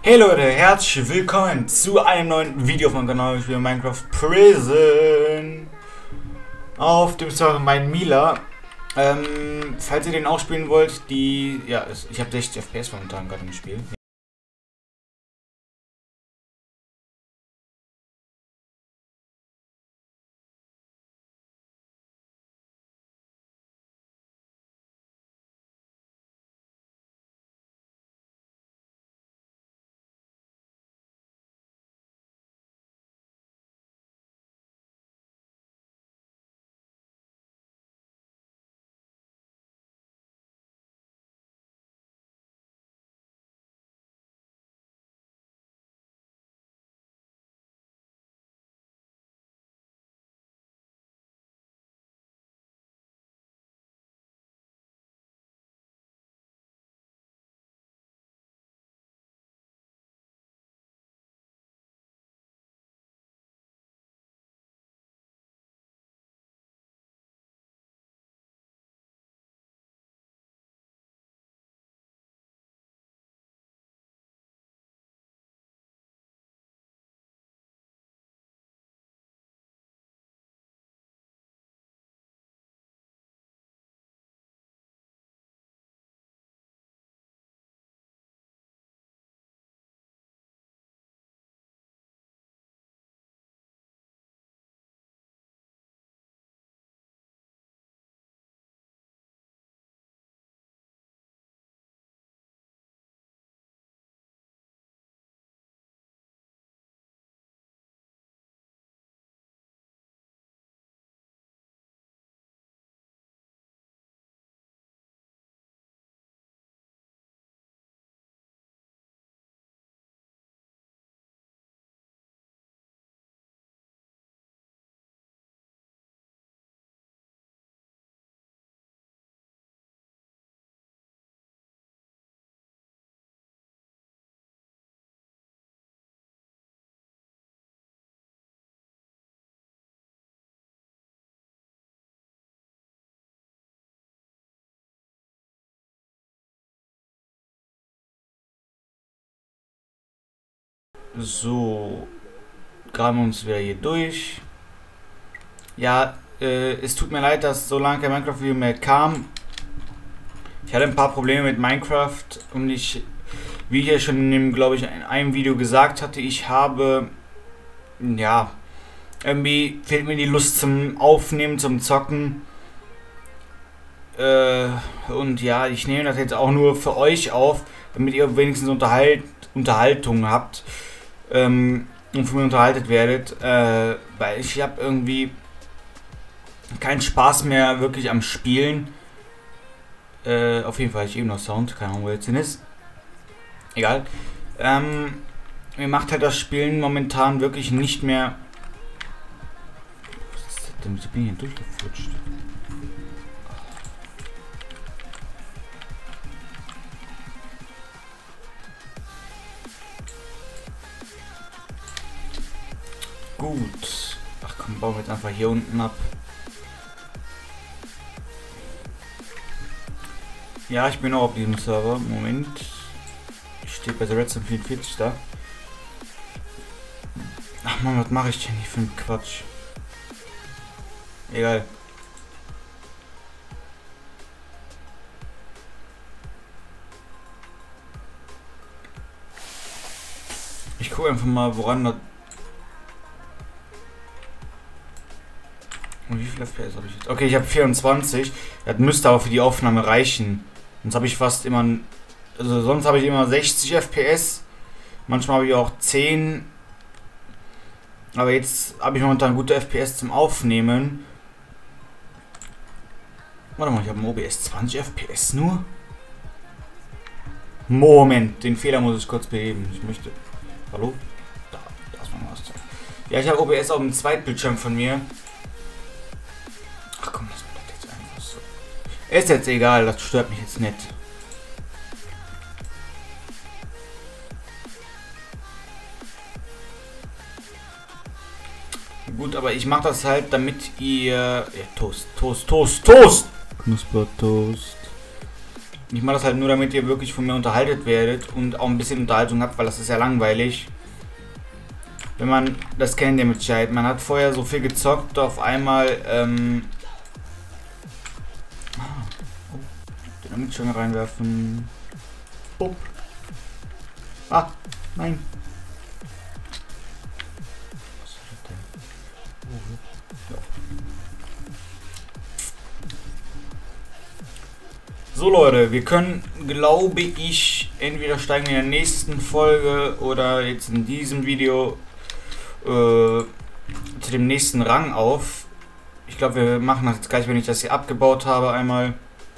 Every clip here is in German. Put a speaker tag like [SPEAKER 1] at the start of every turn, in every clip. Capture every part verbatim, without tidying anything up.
[SPEAKER 1] Hey Leute, herzlich willkommen zu einem neuen Video auf meinem Kanal. Ich spiele Minecraft Prison auf dem Server mein Mila. Ähm, falls ihr den auch spielen wollt, die, ja, ich habe sechzig F P S momentan gerade im Spiel. So, graben wir uns wieder hier durch. Ja, äh, es tut mir leid, dass so lange kein Minecraft-Video mehr kam. Ich hatte ein paar Probleme mit Minecraft und ich, wie ich ja schon in dem, glaube ich, in einem Video gesagt hatte, ich habe, ja, irgendwie fehlt mir die Lust zum Aufnehmen, zum Zocken. Äh, und ja, ich nehme das jetzt auch nur für euch auf, damit ihr wenigstens Unterhalt, Unterhaltung habt. Ähm, und von mir unterhaltet werdet, äh, weil ich habe irgendwie keinen Spaß mehr wirklich am Spielen. Äh, auf jeden Fall ich eben noch Sound, keine Ahnung, wo jetzt hin ist. Egal. Ähm, mir macht halt das Spielen momentan wirklich nicht mehr. Was ist das denn? Ich bin hier durchgeflutscht. Gut. Ach komm, bauen wir jetzt einfach hier unten ab. Ja, ich bin auch auf diesem Server. Moment. Ich stehe bei der Redstone vierundvierzig da. Ach man, was mache ich denn hier für einen Quatsch? Egal. Ich gucke einfach mal, woran das. Und wie viel F P S habe ich jetzt? Okay, ich habe vierundzwanzig. Das müsste aber für die Aufnahme reichen. Sonst habe ich fast immer. Also sonst habe ich immer sechzig F P S. Manchmal habe ich auch zehn. Aber jetzt habe ich momentan gute F P S zum Aufnehmen. Warte mal, ich habe ein O B S zwanzig F P S nur. Moment, den Fehler muss ich kurz beheben. Ich möchte. Hallo? Da, da ist mein Master. Ja, ich habe O B S auf dem Zweitbildschirm von mir. Ach komm, lass mir das jetzt einfach so. Ist jetzt egal, das stört mich jetzt nicht. Gut, aber ich mache das halt, damit ihr... Ja, Toast, Toast, Toast, Toast! Knusper Toast. Ich mache das halt nur, damit ihr wirklich von mir unterhaltet werdet und auch ein bisschen Unterhaltung habt, weil das ist ja langweilig. Wenn man, das kennt ihr mit Sicherheit, man hat vorher so viel gezockt, auf einmal, ähm... Oh, Dynamit schon reinwerfen. Bup. Ah, nein. Was ist das denn? Oh, ja. So Leute, wir können, glaube ich, entweder steigen wir in der nächsten Folge oder jetzt in diesem Video äh, zu dem nächsten Rang auf. Ich glaube, wir machen das jetzt gleich, wenn ich das hier abgebaut habe einmal.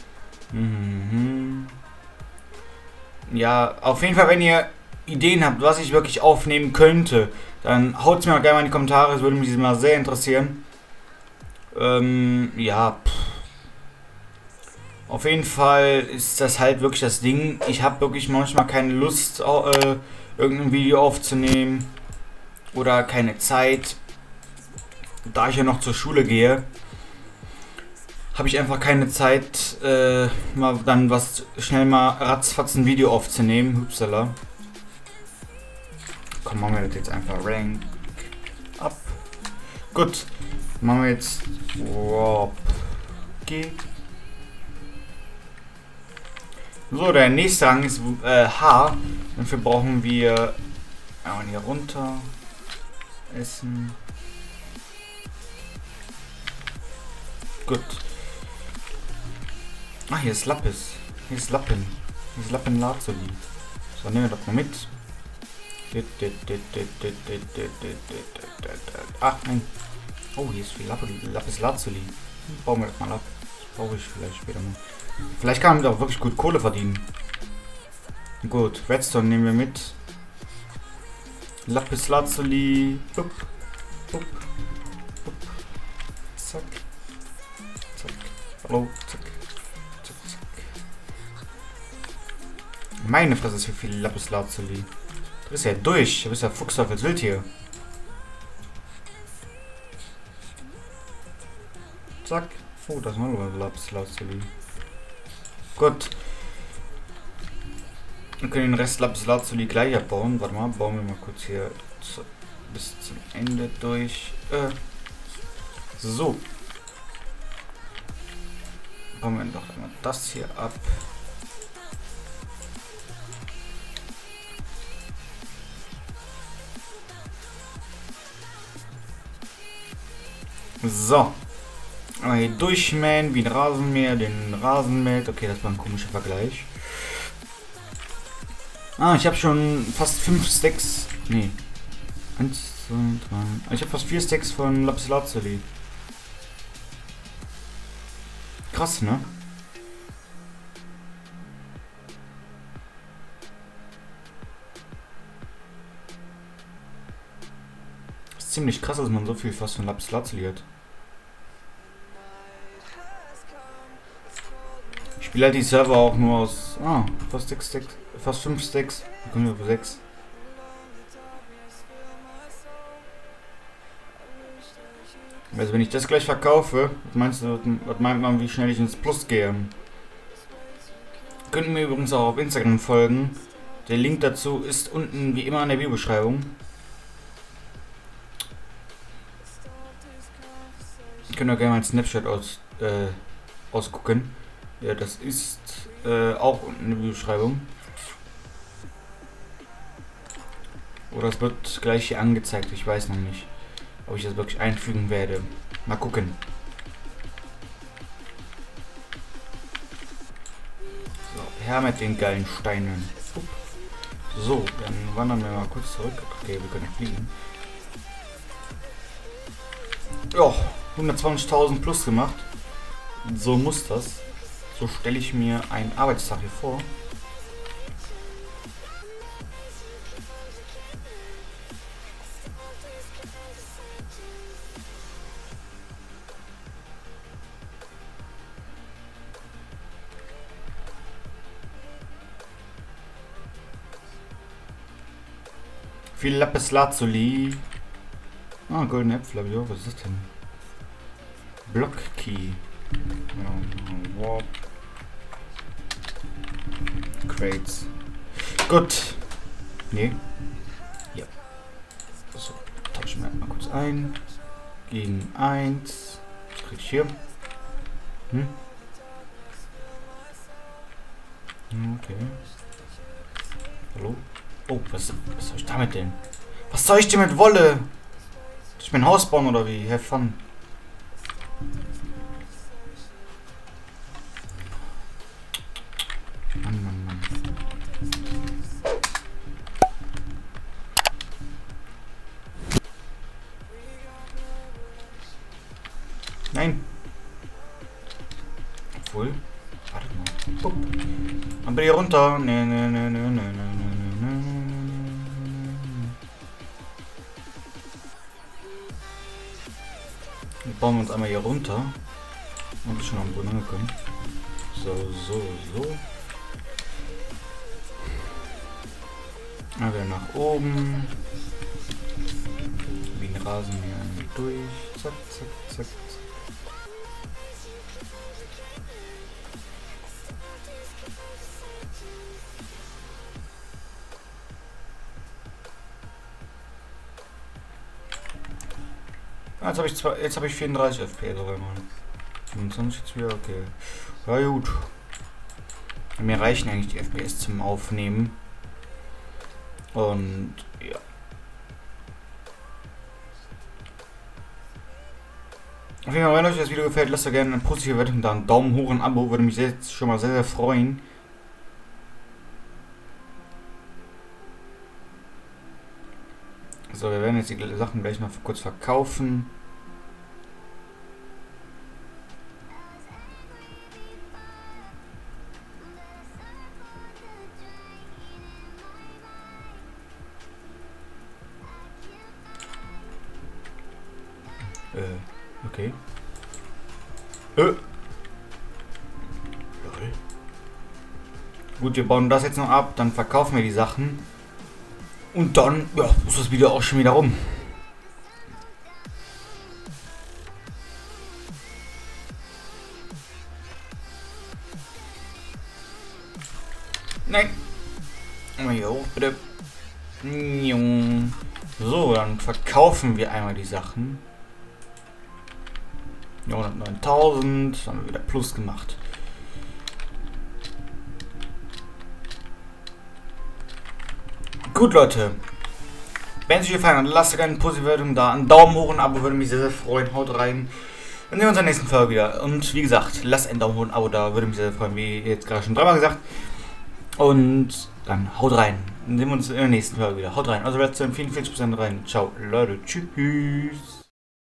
[SPEAKER 1] Mhm. Ja, auf jeden Fall, wenn ihr Ideen habt, was ich wirklich aufnehmen könnte, dann haut es mir auch gerne mal in die Kommentare, das würde mich mal sehr interessieren. Ähm, ja, pff. Auf jeden Fall ist das halt wirklich das Ding. Ich habe wirklich manchmal keine Lust, äh, irgendein Video aufzunehmen oder keine Zeit. Da ich ja noch zur Schule gehe, habe ich einfach keine Zeit, äh, mal dann was schnell mal ratzfatz ein Video aufzunehmen. Hupsala. Komm, machen wir das jetzt einfach Rank up. Gut, machen wir jetzt Warp. Geht. So, der nächste Rang ist äh, H. Dafür brauchen wir einmal hier runter. Essen. Gut. Ah, hier ist Lapis. Hier ist Lappen. Hier ist Lappen Lazuli. So, nehmen wir das mal mit. Ach, nein. Oh, hier ist viel Lapis Lazuli. Bauen wir das mal ab. Das brauche ich vielleicht später mal. Vielleicht kann man damit auch wirklich gut Kohle verdienen. Gut, Redstone nehmen wir mit. Lapis Lazuli. Bup, bup, bup. Zack. Zack. Hallo. Zack. Zack, zack. Meine Fresse ist für viel Lapis Lazuli. Du bist ja durch. Du bist ja Fuchs auf als Wild hier. Zack. Oh, das ist noch ein Lapis Lazuli. Gut. Wir können den Rest Lapis Lazuli gleich abbauen. Warte mal, bauen wir mal kurz hier zu, bis zum Ende durch. Äh. So. Bauen wir doch einmal das hier ab. So. Okay, durchmähen wie ein Rasenmäher, den Rasen mäht. Okay, das war ein komischer Vergleich. Ah, ich habe schon fast fünf Stacks. Nee. Eins, zwei, drei. Ich habe fast vier Stacks von Lapis Lazuli. Krass, ne? Das ist ziemlich krass, dass man so viel fast von Lapis Lazuli hat. Ich spiele halt die Server auch nur aus. Ah, fast sechs Stacks. Fast fünf Stacks. Dann kommen wir auf sechs. Also wenn ich das gleich verkaufe, was meinst du, was meint man, wie schnell ich ins Plus gehe? Könnt ihr mir übrigens auch auf Instagram folgen. Der Link dazu ist unten wie immer in der Videobeschreibung. Ihr könnt auch gerne mal ein Snapchat aus, äh, ausgucken. Ja, das ist äh, auch unten in der Videobeschreibung. Oder es wird gleich hier angezeigt, ich weiß noch nicht, ob ich das wirklich einfügen werde. Mal gucken. So, her mit den geilen Steinen. So, dann wandern wir mal kurz zurück. Okay, wir können fliegen. Ja, hundertzwanzigtausend plus gemacht. So muss das. So stelle ich mir einen Arbeitstag hier vor. Viel Lapis Lazuli. Ah, goldene Äpfel habe ich auch. Was ist das denn? Block Key. Warp. Upgrades. Gut. Nee. Ja. So, tauschen wir mal kurz ein. Gegen eins. Was krieg ich hier? Hm? Okay. Hallo? Oh, was, was soll ich damit denn? Was soll ich denn mit Wolle? Soll ich mein Haus bauen oder wie? Have fun. Mann, Mann, Mann. Nein. Obwohl. Warte mal. Oh. Dann bin ich runter. Ne, ne, ne, ne, ne, ne, ne, ne. Dann bauen wir uns einmal hier runter. Und ist schon am Boden angekommen. So, so, so. Dann wieder nach oben. Wie ein Rasenmäher durch. Zack, zack, zack. Jetzt habe ich zwei, jetzt habe ich vierunddreißig F P S auf einmal. fünfundzwanzig jetzt wieder, okay. Ja gut. Mir reichen eigentlich die F P S zum Aufnehmen. Und ja. Auf jeden Fall, wenn euch das Video gefällt, lasst doch gerne eine positive Wertung da, einen Daumen hoch und ein Abo, würde mich jetzt schon mal sehr, sehr freuen. So, wir werden jetzt die Sachen gleich noch kurz verkaufen. Äh, okay. Äh. Gut, wir bauen das jetzt noch ab, dann verkaufen wir die Sachen. Und dann, ja, ist das Video auch schon wieder rum. Nein. Mal hier hoch, bitte. So, dann verkaufen wir einmal die Sachen. hundertneuntausend, haben wir wieder Plus gemacht. Gut, Leute. Wenn es euch gefallen hat, lasst gerne eine positive Bewertung da. Einen Daumen hoch und ein Abo würde mich sehr, sehr freuen. Haut rein. Dann sehen wir uns in der nächsten Folge wieder. Und wie gesagt, lasst einen Daumen hoch und ein Abo da. Würde mich sehr, sehr freuen, wie jetzt gerade schon dreimal gesagt. Und dann haut rein. Dann sehen wir uns in der nächsten Folge wieder. Haut rein. Also bleibt zu vierundvierzig Prozent rein. Ciao, Leute. Tschüss.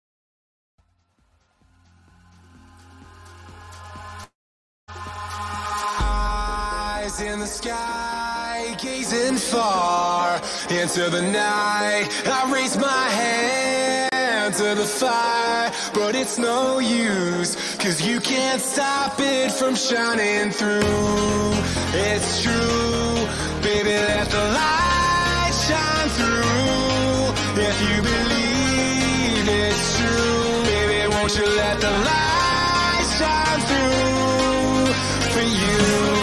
[SPEAKER 2] In the sky, gazing far into the night, I raise my hand to the fire, but it's no use, cause you can't stop it from shining through. It's true, baby, let the light shine through. If you believe it's true, baby, won't you let the light shine through for you.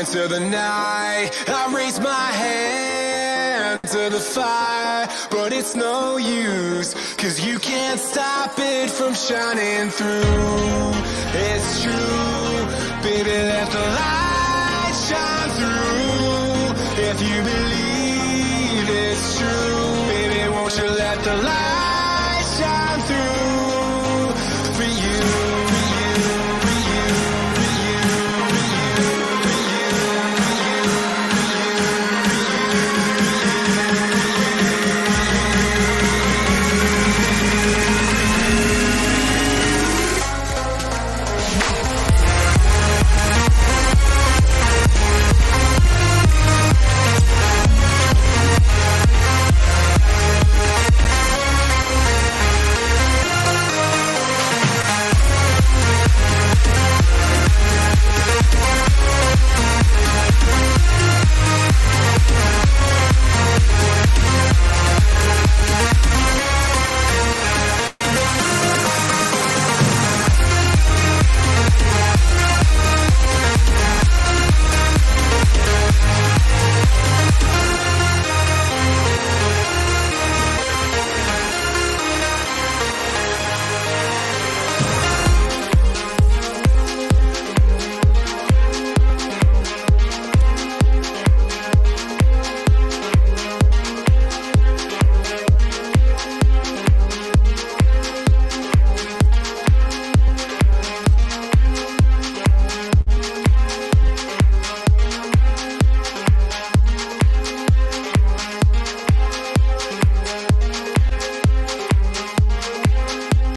[SPEAKER 2] into the night. I raise my hand to the fire, but it's no use, cause you can't stop it from shining through. It's true, baby, let the light shine through. If you believe it's true,